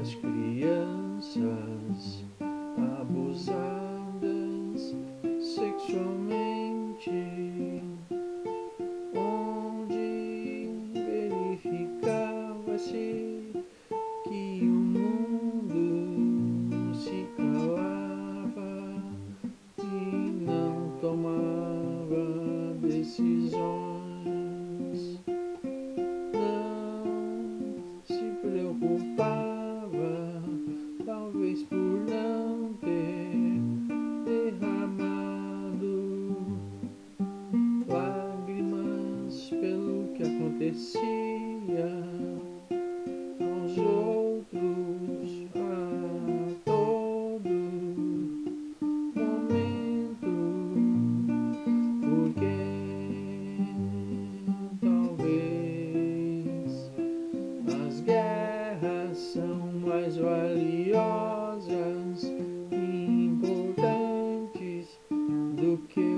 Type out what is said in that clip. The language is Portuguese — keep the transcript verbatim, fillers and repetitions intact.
das crianças abusadas sexualmente, onde verificava-se que o mundo se calava e não tomava decisões, não se preocupava, talvez por não ter derramado lágrimas pelo que acontecia aos outros a todo momento, porque talvez as guerras são mais valiosas e importantes do que